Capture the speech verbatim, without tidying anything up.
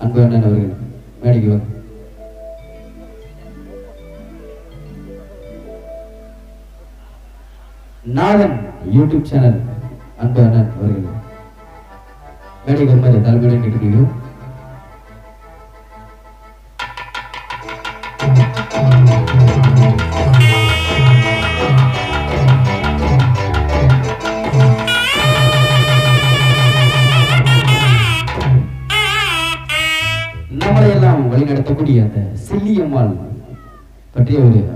அன்பு அண்ணன் அவர்கள் மேடைக்கு வந்து நாதன் யூடியூப் சேனல் அன்பு அண்ணன் அவர்கள் மேடைக்கு வருமாறு தலைமையுடன் கேட்டுக்கொள்கிறோம். நம்மளையெல்லாம் வழிநடத்தக்கூடிய அந்த செல்லியம்மாள் பற்றிய ஒரு